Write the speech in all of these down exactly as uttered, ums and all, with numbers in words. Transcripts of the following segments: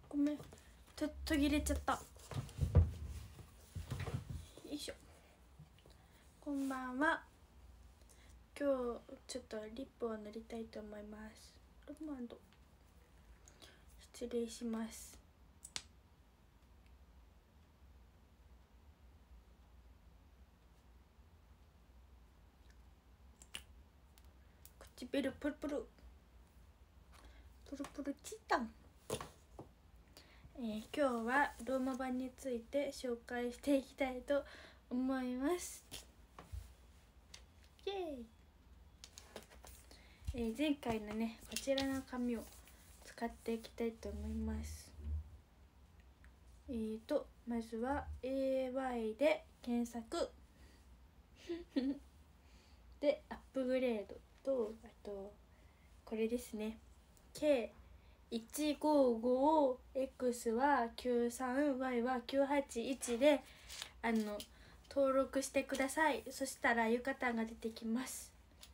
ごめん、と途切れちゃった。よいしょ。こんばんは。今日ちょっとリップを塗りたいと思います。ロマンド失礼します。唇プルプルプルプルチタン。えー、今日はローマ版について紹介していきたいと思います。イエーイ。えー、前回のねこちらの紙を使っていきたいと思います。えーとまずは エーワイ で検索でアップグレードと、あとこれですね ケーいちごごエックス はきゅうさんワイ はきゅうはちいちであの登録してください。そしたら浴衣が出てきます。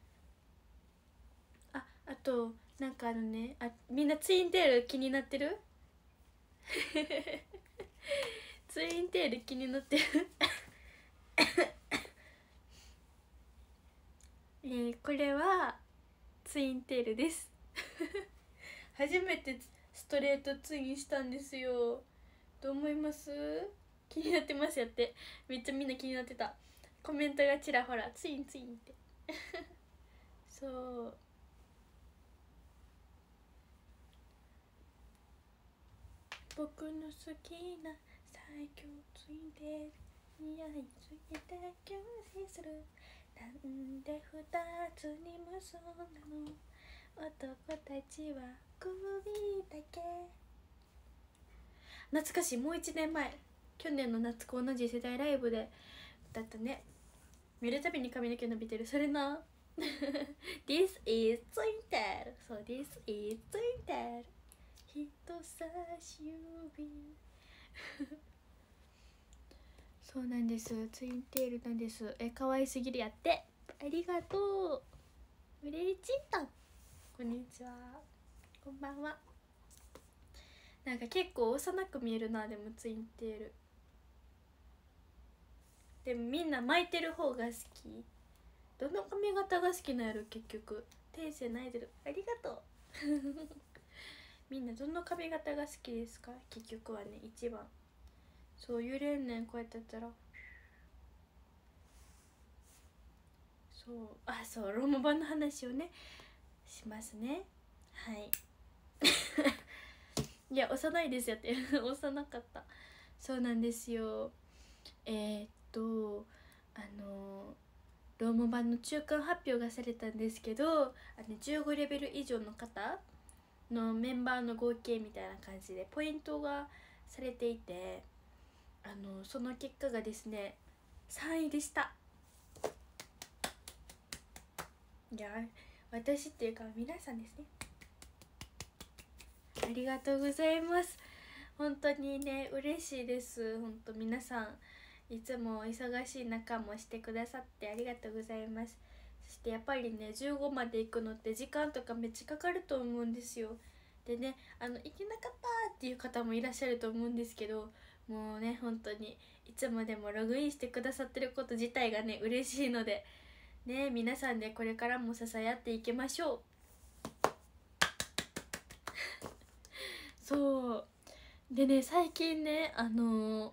ああとなんかあのね、あみんなツインテール気になってるツインテール気になってるえー、これはツインテールです初めてストレートツインしたんですよ。どう思います？気になってますやって。めっちゃみんな気になってた。コメントがちらほらツインツインってそう僕の好きな最強ツインテール似合いすぎてキュンする。なんで二つに結んだの男たちは首だけ。懐かしい。もういちねんまえ、去年の夏と同じ世代ライブでだったね。見るたびに髪の毛伸びてるそれなThis is ツインテール。そう This is ツインテール。人差し指そうなんです。ツインテールなんです。え、可愛すぎるやって。ありがとう。うれちんたん。こんにちは。こんばんは。なんか結構幼く見えるな。でもツインテール。でもみんな巻いてる方が好き。どの髪型が好きなんやろ結局。天性ないでる。ありがとう。みんなどの髪型が好きですか？結局はね一番。そう揺れんねんこうやってやったら。そうあそうロモバの話をねしますね。はいいや幼いですよって幼かった。そうなんですよ。えー、っとあのローモ版の中間発表がされたんですけど、あのじゅうごレベル以上の方のメンバーの合計みたいな感じでポイントがされていて、あのその結果がですねさんいでした。いや私っていうか皆さんですね。ありがとうございます。本当にね嬉しいです。本当皆さんいつも忙しい中もしてくださってありがとうございます。そしてやっぱりねじゅうごまで行くのって時間とかめっちゃかかると思うんですよ。でねあの行けなかったっていう方もいらっしゃると思うんですけど、もうね本当にいつまでもログインしてくださってること自体がね嬉しいのでね、皆さんでこれからも支え合っていきましょうそうでね最近ねあのー、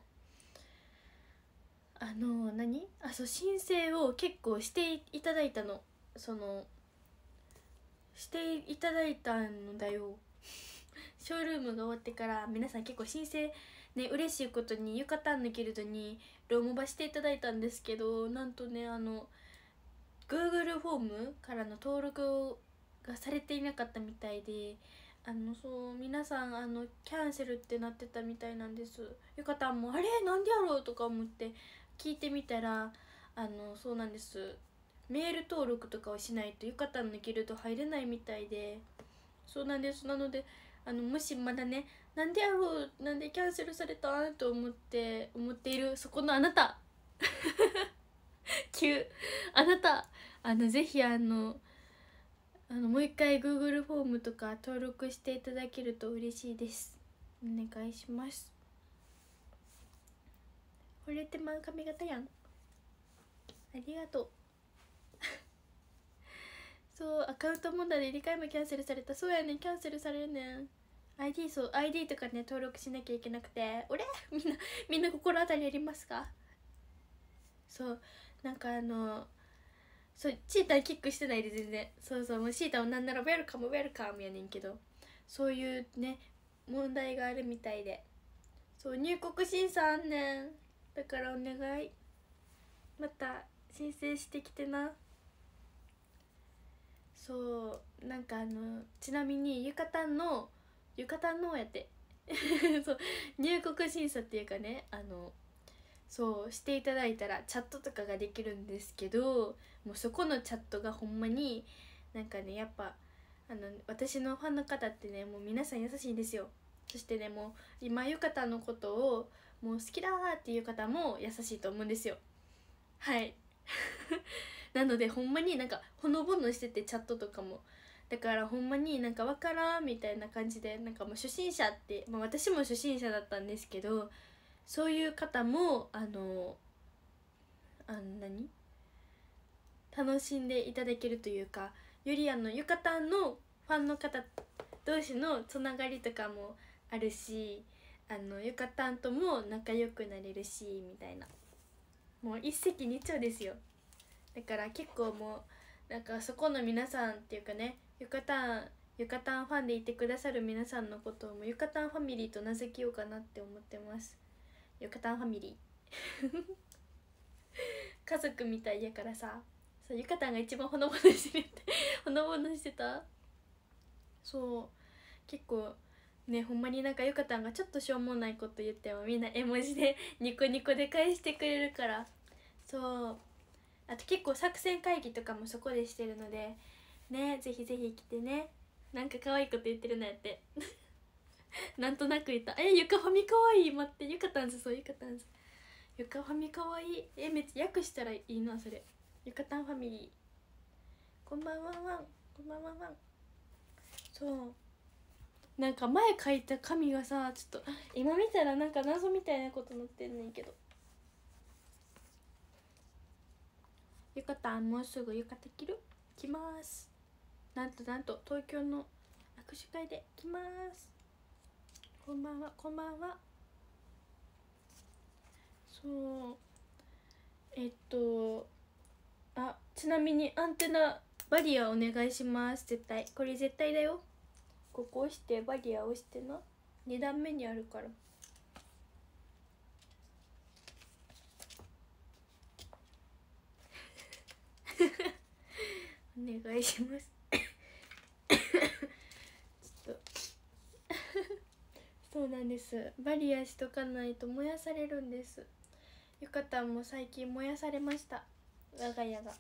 あのー、何あそう申請を結構していただいたの。そのしていただいたんだよショールームが終わってから皆さん結構申請ね嬉しいことに浴衣のギルドにローモバしていただいたんですけど、なんとねあの Google フォームからの登録がされていなかったみたいで、あのそう皆さんあのキャンセルってなってたみたいなんです。浴衣もあれなんでやろうとか思って聞いてみたら、あのそうなんです。メール登録とかをしないと浴衣のギルド入れないみたいで、そうなんです。なのであのもしまだねなんでやろうなんでキャンセルされたと思って思っているそこのあなた急あなたあのぜひあのあのもう一回 Google フォームとか登録していただけると嬉しいです。 お願いします。惚れてまう髪型やん、ありがとうそう、アカウント問題でにかいもキャンセルされた。そうやねん、キャンセルされるねん。 アイディー、 そう アイディー とかね登録しなきゃいけなくて、俺みんなみんな心当たりありますか？そうなんかあのそうチーターキックしてないで全然。そうそう、もうチーターはなんならウェルカムウェルカムやねんけど、そういうね問題があるみたいで、そう入国審査あんねん。だからお願い、また申請してきてな。そうなんかあのちなみにユカタンのユカタンのやってそう入国審査っていうかね、あのそうしていただいたらチャットとかができるんですけど、もうそこのチャットがほんまになんかね、やっぱあの私のファンの方ってねもう皆さん優しいんですよ。そしてねもう今ゆかたのことをもう好きだーっていう方も優しいと思うんですよ。はいなのでほんまになんかほのぼのしててチャットとかも、だからほんまになんかわからんみたいな感じで、なんかもう初心者って、まあ、私も初心者だったんですけど、そういう方もあのあの何楽しんでいただけるというか、よりあのゆかたんのファンの方同士のつながりとかもあるし、あのゆかたんとも仲良くなれるしみたいな、もう一石二鳥ですよ。だから結構もうなんかそこの皆さんっていうかね、ゆかたんゆかたんファンでいてくださる皆さんのことをもゆかたんファミリーと名付けようかなって思ってます。ゆかたんファミリー家族みたいやからさ。そうゆかたんが一番ほのぼのしてるってほのぼのしてた。そう結構ね、ほんまになんかゆかたんがちょっとしょうもないこと言ってもみんな絵文字でニコニコで返してくれるから。そう、あと結構作戦会議とかもそこでしてるのでね、ぜひぜひ来てね。なんか可愛いこと言ってるのやってなんとなく言った。え、ゆかファミ可愛い。待って、ゆかたんず、そうゆかたんずゆかファミ可愛い。え、めっちゃ訳したらいいなそれ。ゆかたんファミリーこんばんはんわん、こんばんはんわん。そうなんか前書いた紙がさ、ちょっと今見たらなんか謎みたいなこと載ってんねんけど、ゆかたんもうすぐ浴衣着る来ます。なんとなんと東京の握手会で来ます。こんばんは、こんばんは。そうえっとあ、ちなみにアンテナバリアお願いします。絶対これ絶対だよ。ここ押してバリア押してな、に段目にあるからお願いしますちょっとそうなんです、バリアしとかないと燃やされるんです。ゆかたんも最近燃やされました、我が家が。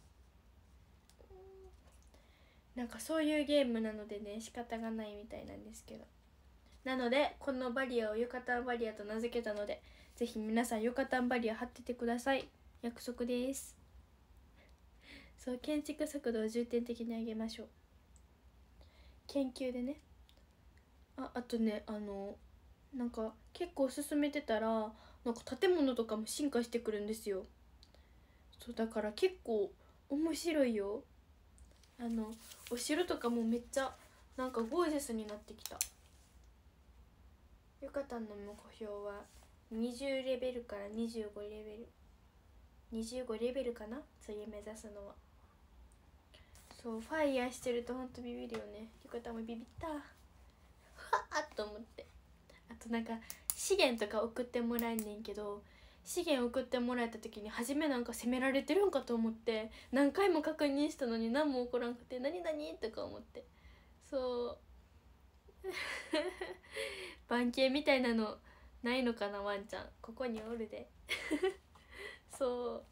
なんかそういうゲームなのでね仕方がないみたいなんですけど、なのでこのバリアをゆかたんバリアと名付けたので、ぜひ皆さんゆかたんバリア貼っててください。約束です。そう建築速度を重点的に上げましょう、研究でね。ああとね、あのなんか結構進めてたらなんか建物とかも進化してくるんですよ。そうだから結構面白いよ。あのお城とかもめっちゃなんかゴージャスになってきた。ゆかたんの目標はにじゅうレベルからにじゅうごレベル、にじゅうごレベルかな、次目指すのは。そうファイヤーしてるとほんとビビるよね。ゆかたんもビビったはっと思って。あとなんか資源とか送ってもらえんねんけど、資源送ってもらえた時に初めなんか責められてるんかと思って何回も確認したのに何も起こらんくて、何何とか思って。そう番犬みたいなのないのかな、ワンちゃんここにおるでそう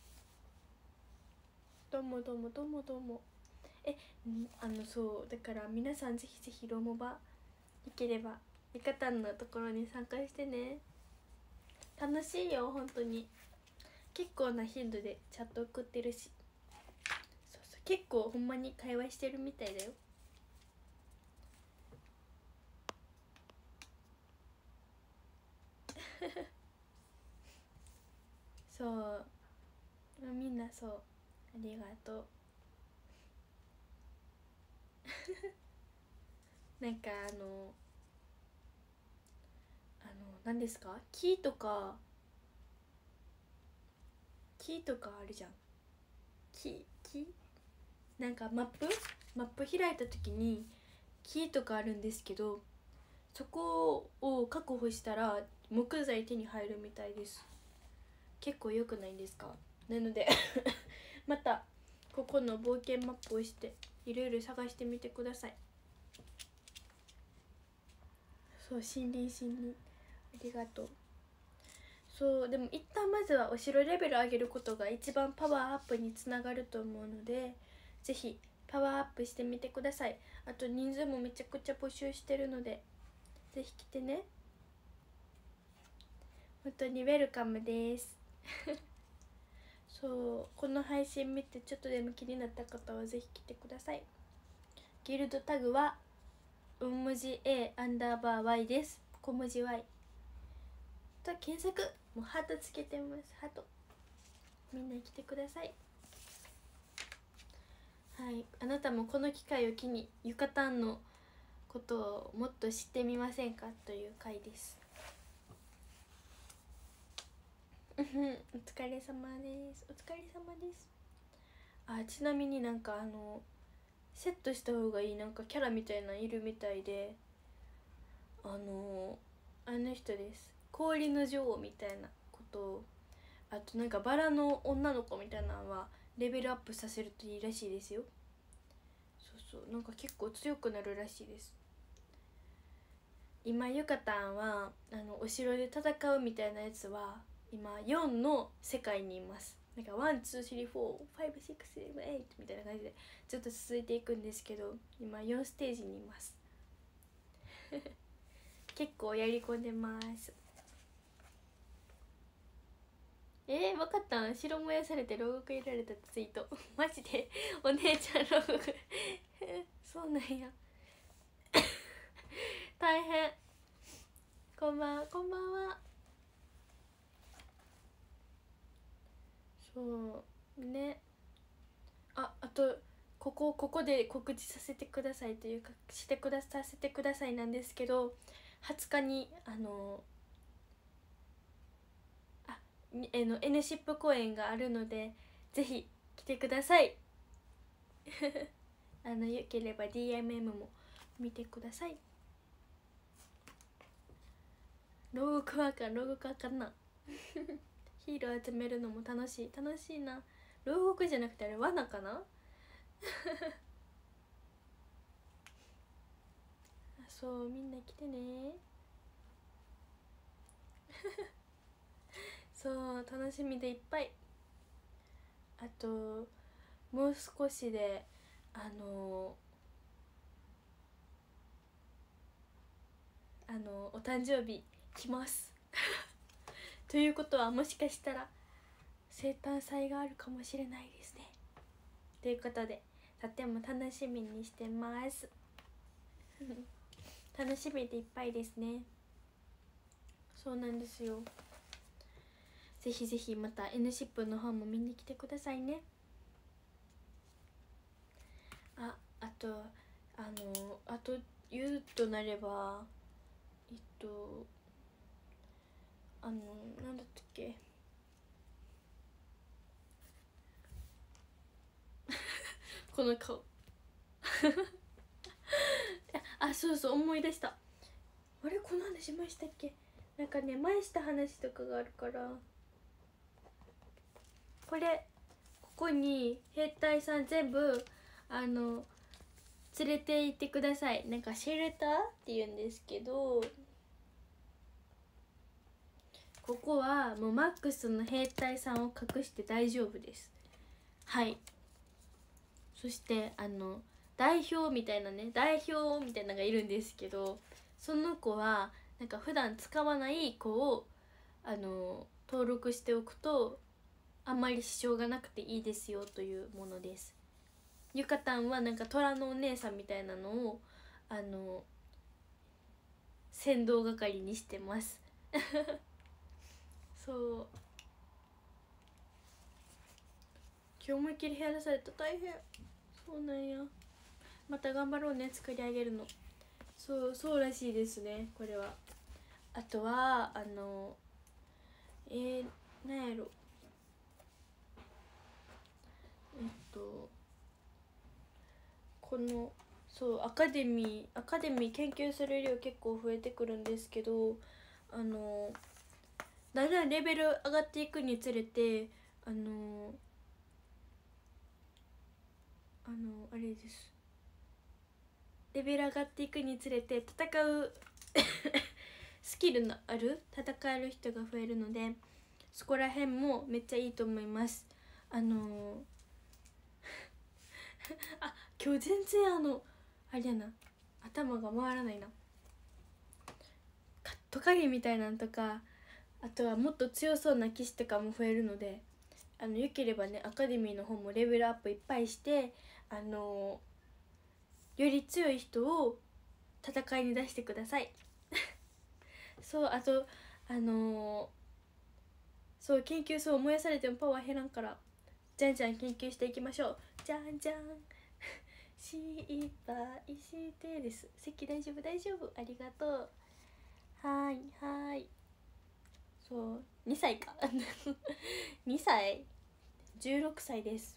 どうもどうもどうもどうも。えあのそうだから皆さんぜひぜひロモバ行ければゆかたんのところに参加してね。楽しいよ本当に。結構な頻度でチャット送ってるし、そうそう結構ほんまに会話してるみたいだよ。 そうみんなそうありがとうなんかあのあの何ですか、木とか木とかあるじゃん、木木なんかマップマップ開いた時に木とかあるんですけど、そこを確保したら木材手に入るみたいです。結構良くないですか。なのでまたここの冒険マップをしていろいろ探してみてください。そう森林森林ありがとう。そうでも一旦まずはお城レベル上げることが一番パワーアップにつながると思うので、ぜひパワーアップしてみてください。あと人数もめちゃくちゃ募集してるのでぜひ来てね。本当にウェルカムですそうこの配信見てちょっとでも気になった方はぜひ来てください。ギルドタグは大文字 A アンダーバー Y です。小文字 Y と検索、もうハートつけてます。ハートみんな来てください。はい、あなたもこの機会を機にユカタンのことをもっと知ってみませんかという回です。お疲れ様です。お疲れ様です。あ、ちなみになんかあのセットした方がいいなんかキャラみたいなのいるみたいで、あのあの人です。氷の女王みたいなことを、あとなんかバラの女の子みたいなのはレベルアップさせるといいらしいですよ。そうそうなんか結構強くなるらしいです。今ユカタンはあのお城で戦うみたいなやつは今よんの世界にいます。なんかワンツースリーフォーファイブシックスセブンエイトみたいな感じでずっと続いていくんですけど、今よんステージにいます結構やり込んでます。えー、分かった。白燃やされて牢獄入れられたツイートマジでお姉ちゃん牢獄そうなんや大変。こんばんは。こんばんは。そうね。あ、あとここここで告知させてくださいというかしてくださせてくださいなんですけど、はつかにあのあえの N シップ公演があるのでぜひ来てくださいあのよければ ディーエムエム も見てください。牢獄はあかん牢獄あかんなヒーロー集めるのも楽しい楽しいな。牢獄じゃなくてあれ罠かなそうみんな来てねそう楽しみでいっぱい。あともう少しであのあのお誕生日来ますということはもしかしたら生誕祭があるかもしれないですね。ということでとても楽しみにしてます楽しみでいっぱいですね。そうなんですよ。ぜひぜひまた N シップの方も見に来てくださいね。あ、あとあのあと言うとなればえっとあのなんだったっけこの顔あ、そうそう思い出した。あれこの話しましたっけ。なんかね前した話とかがあるからこれここに兵隊さん全部あの連れて行ってください。なんかシェルターって言うんですけど、ここはもうマックスの兵隊さんを隠して大丈夫です。はい。そしてあの代表みたいなね代表みたいなのがいるんですけど、その子はなんか普段使わない子をあの登録しておくとあんまり支障がなくていいですよというものです。ゆかたんはなんか虎のお姉さんみたいなのをあの先導係にしてますそう今日思いっきり部屋出された大変。そうなんや。また頑張ろうね、作り上げるの。そうそうらしいですね、これは。あとはあのえー、なんやろえっとこのそうアカデミーアカデミー研究する量結構増えてくるんですけど、あのだんだんレベル上がっていくにつれてあのあのあれです、レベル上がっていくにつれて戦うスキルのある戦える人が増えるので、そこら辺もめっちゃいいと思います。あのー、あ今日全然あのあれやな、頭が回らないな。カット影みたいなんとか、あとはもっと強そうな騎士とかも増えるので、あのよければねアカデミーの方もレベルアップいっぱいして、あのー、より強い人を戦いに出してくださいそうあとあのー、そう研究そう燃やされてもパワー減らんから、じゃんじゃん研究していきましょう。じゃんじゃん失敗してです。席大丈夫大丈夫、ありがとう。はーいはーい。そうにさいかにさいじゅうろくさいです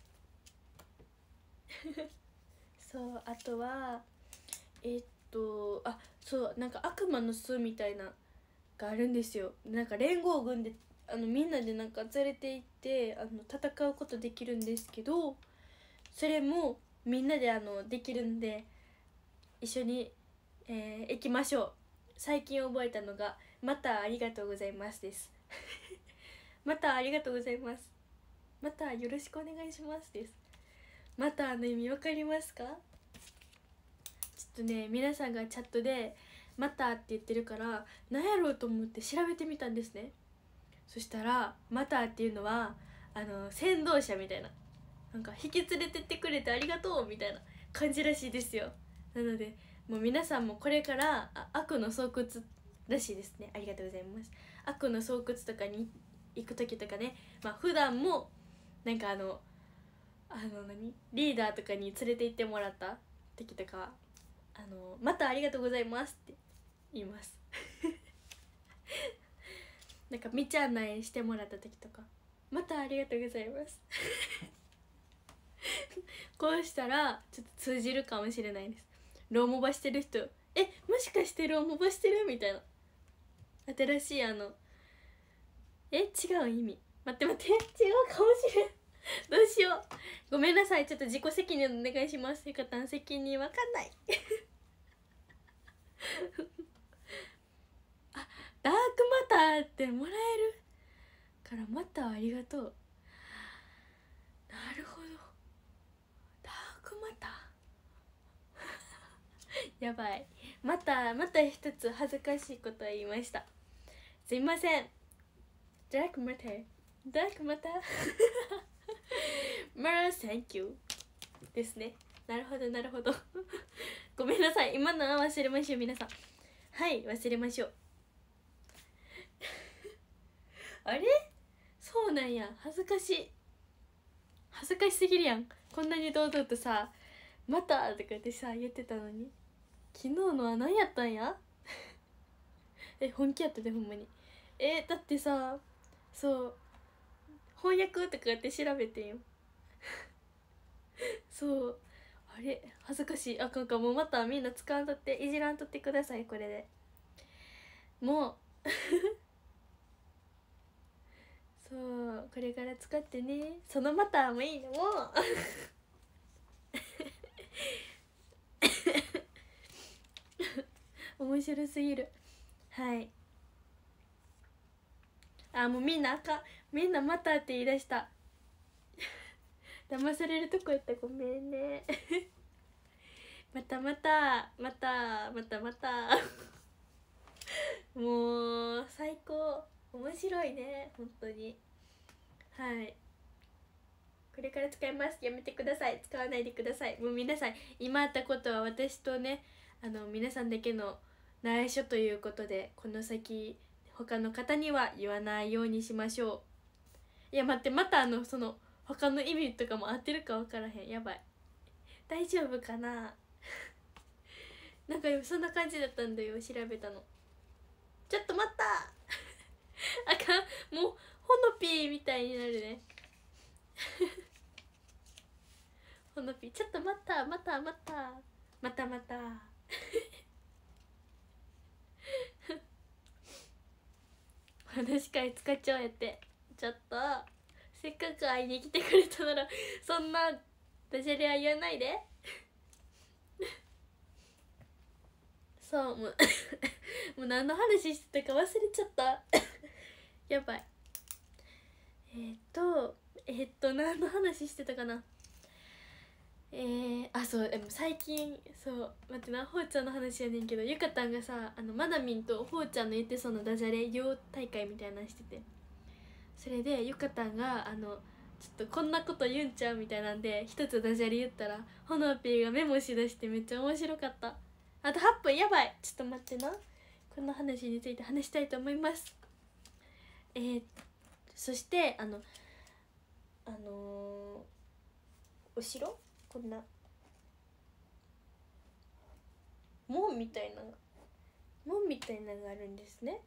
そうあとはえー、っとあそうなんか悪魔の巣みたいながあるんですよ。なんか連合軍であのみんなでなんか連れて行ってあの戦うことできるんですけど、それもみんなであのできるんで一緒に、えー、行きましょう。最近覚えたのがまたありがとうございますですまたありがとうございます、またよろしくお願いしますです。またの意味わかりますか？ちょっとね皆さんがチャットでまたって言ってるから何やろうと思って調べてみたんですね。そしたらまたっていうのはあの先導者みたいな、なんか引き連れてってくれてありがとうみたいな感じらしいですよ。なのでもう皆さんもこれからあ悪の巣窟らしいですね。ありがとうございます。悪の巣窟とかに行く時とかね、まあ普段もなんかあのあの何リーダーとかに連れて行ってもらった時とかはあのまたありがとうございますって言いますなんか道案内してもらった時とかまたありがとうございますこうしたらちょっと通じるかもしれないです。ローモバしてる人、えもしかしてローモバしてるみたいな、新しいあのえ違う意味、待って待って違うかもしれんどうしよう、ごめんなさい、ちょっと自己責任お願いします。ゆかたん責任わかんないあダークマターってもらえるからまたありがとう。なるほど、ダークマターやばい、またまた一つ恥ずかしいことを言いました。すいません。ダークマターダークマターマラセンキューですね。なるほどなるほどごめんなさい、今のは忘れましょう皆さん。はい忘れましょうあれそうなんや、恥ずかしい、恥ずかしすぎるやん。こんなに堂々とさ「また」とか言ってさ言ってたのに、昨日のは何やったんやえ本気やったでほんまに。えだってさそう翻訳とかやって調べてんよそうあれ恥ずかしい、あかんかもうまたみんな使わんとっていじらんとってください。これでもうそうこれから使ってね。そのまたもいいのも面白すぎる。はいあもうみんなあかん、みんなまたって言い出した騙されるとこやった、ごめんねまたまたまたまたまたもう最高、面白いね本当に。はいこれから使います。やめてください、使わないでください。もう皆さん今あったことは私とねあの皆さんだけの内緒ということで、この先他の方には言わないようにしましょう。いや待って、またあのその他の意味とかも合ってるか分からへん。やばい、大丈夫かななんかそんな感じだったんだよ、調べたの。ちょっと待ったあかん、もうほのぴーみたいになるねほのぴー、ちょっと待った、またまたまたまた話し会使っちゃおうやって。ちょっとせっかく会いに来てくれたならそんなダジャレは言わないでそう、もうもう何の話してたか忘れちゃったやばい。えー、っとえー、っと何の話してたかな。えー、あ、そう、でも最近、そう待ってな、ほうちゃんの話やねんけど、ゆかたんがさ、あのまなみんとほうちゃんの言ってそうなダジャレ両大会みたいなのしてて、それでゆかたんがあのちょっとこんなこと言うんちゃうみたいなんで一つダジャレ言ったら、ほのぴーがメモしだしてめっちゃ面白かった。あとはっぷん、やばい、ちょっと待ってな、この話について話したいと思います。えー、そしてあのあのー、お城、こんな門みたいな門みたいなのがあるんですね。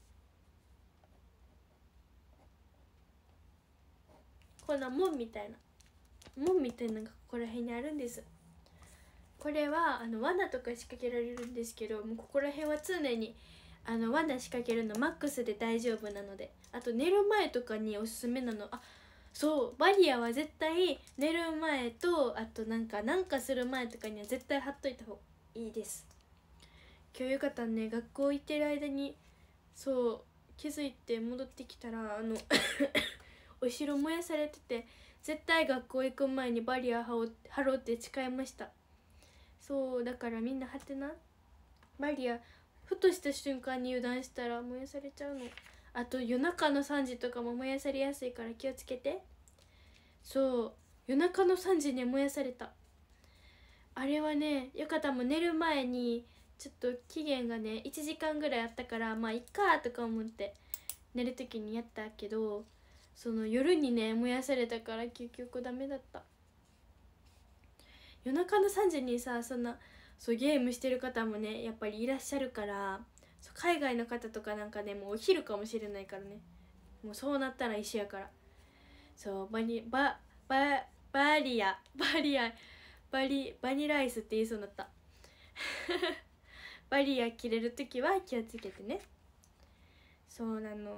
こんな門みたいな門みたいなのがここら辺にあるんです。これはあの罠とか仕掛けられるんですけど、もうここら辺は常にあの罠仕掛けるのマックスで大丈夫なので、あと寝る前とかにおすすめなの、あ、そうバリアは絶対寝る前と、あとなんかなんかする前とかには絶対貼っといた方がいいです。今日よかったね、学校行ってる間にそう気づいて戻ってきたら、あのお城燃やされてて、絶対学校行く前にバリア貼ろうって誓いました。そうだからみんな貼ってな、バリアふとした瞬間に油断したら燃やされちゃうの。あと夜中のさんじとかも燃やされやすいから気をつけて。そう夜中のさんじに燃やされた。あれはね、よかったも寝る前にちょっと期限がねいちじかんぐらいあったから、まあいっかとか思って寝る時にやったけど、その夜にね燃やされたから結局ダメだった。夜中のさんじにさ、そんなそうゲームしてる方もねやっぱりいらっしゃるから、そう海外の方とかなんかねもうお昼かもしれないからね、もうそうなったら一緒やから。そうバニバババリアバリアバリバニラアイスって言いそうになったバリア切れるときは気をつけてね。そうなの、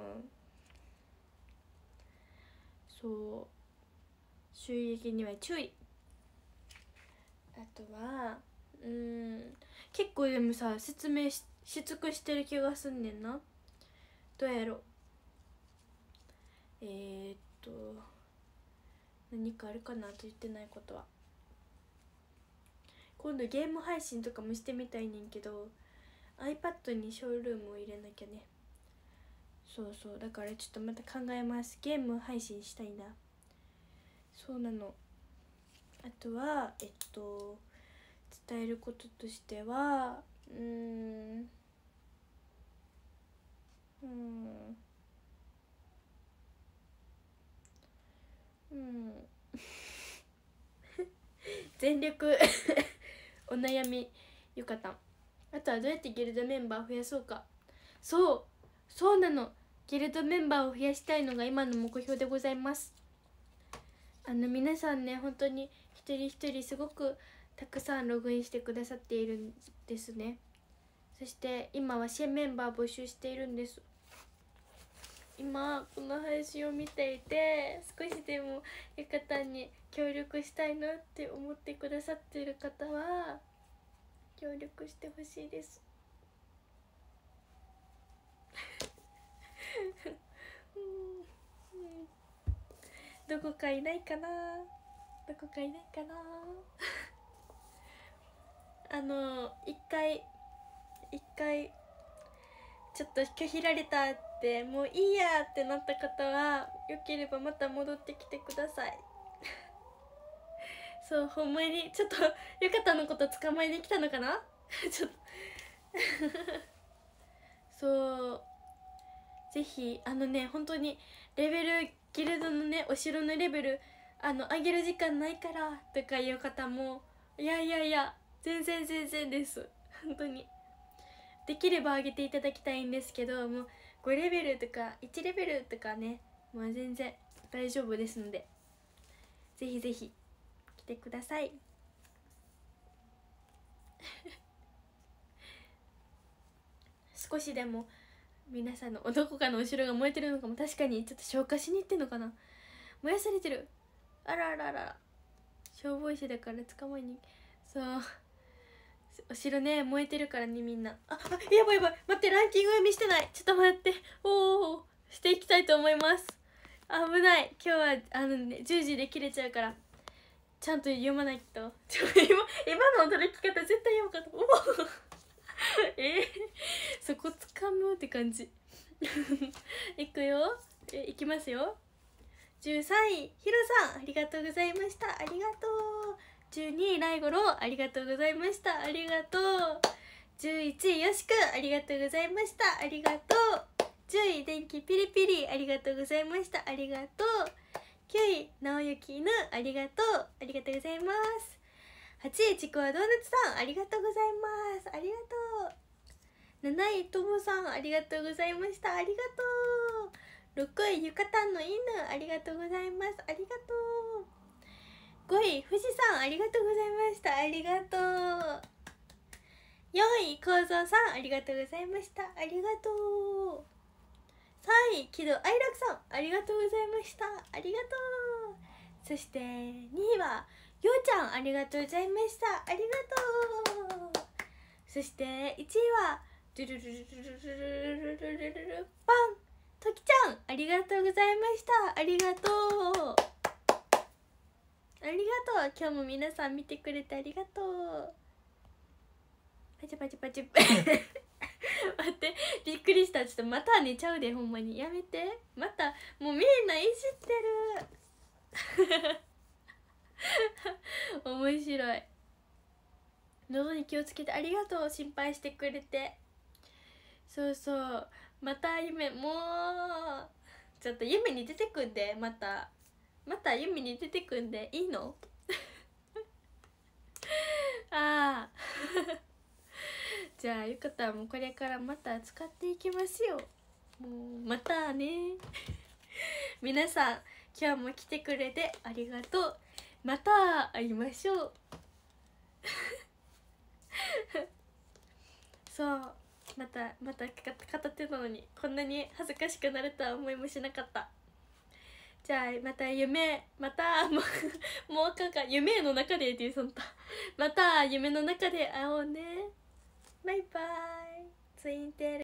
そう襲撃には注意。あとはうーん結構でもさ説明 し, し尽くしてる気がすんねんな。どうやろ。えー、っと何かあるかなと言ってないことは。今度ゲーム配信とかもしてみたいねんけど iPad にショールームを入れなきゃね。そうそうだからちょっとまた考えます。ゲーム配信したいな。そうなの。あとはえっと伝えることとしてはうーんうんうん全力お悩みよかった。あとはどうやってギルドメンバーを増やそうか。そうそうなの、ギルドメンバーを増やしたいのが今の目標でございます。あの皆さんね本当に一人一人すごくたくさんログインしてくださっているんですね。そして今は新メンバー募集しているんです。今この配信を見ていて少しでもゆかたんに協力したいなって思ってくださっている方は協力してほしいですどこかいないかな、どこかいないかなあの一回一回ちょっと拒否られたってもういいやってなった方はよければまた戻ってきてくださいそうほんまにちょっとゆかたのこと捕まえに来たのかなちょっとそうぜひあのね本当にレベルギルドのねお城のレベルあの上げる時間ないからとかいう方もいやいやいや全然全然です本当にできれば上げていただきたいんですけどもうごレベルとかいちレベルとかねもう全然大丈夫ですのでぜひぜひ来てください少しでも皆さんのどこかのお城が燃えてるのかも確かにちょっと消火しに行ってんのかな燃やされてるあらあらあら消防士だから捕まえにそうお城ね燃えてるからねみんなああやばいやばい待ってランキング読みしてないちょっと待っておおしていきたいと思います危ない今日はあのねじゅうじで切れちゃうからちゃんと読まないとちょ今今の驚き方絶対読むかとおおえー、そこ掴むって感じいくよえいきますよじゅうさんいヒロさんありがとうございましたありがとうじゅうにいライゴロありがとうございましたありがとうじゅういちいよしくありがとうございましたありがとうじゅうい電気ピリピリありがとうございましたありがとうきゅうい直行犬ありがとうありがとうございますはちいちくわドーナツさんありがとうございますありがとうなないともさんありがとうございましたありがとうろくいゆかたんの犬ありがとうございますありがとうごい富士山ありがとうございましたありがとうよんいこうぞうさんありがとうございましたありがとうさんい喜怒哀楽さんありがとうございましたありがとうそしてにいはようちゃんありがとうございましたありがとうそしていちいはドゥルルルルルルルルルルルルパンときちゃんありがとうございましたありがとうありがとう今日も皆さん見てくれてありがとうパチパチパチ待ってびっくりしたちょっとまた寝ちゃうでほんまにやめてまたもうみんないじってる面白い喉に気をつけてありがとう心配してくれてそうそうまた夢もうちょっと夢に出てくんでまたまた夢に出てくんでいいのああじゃあゆかたもこれからまた使っていきますよもうまたね皆さん今日も来てくれてありがとうまた会いましょうそうまたまた片手なのにこんなに恥ずかしくなるとは思いもしなかったじゃあまた夢またもうもうあかんか夢の中でっていうそんなまた夢の中で会おうねバイバイツインテール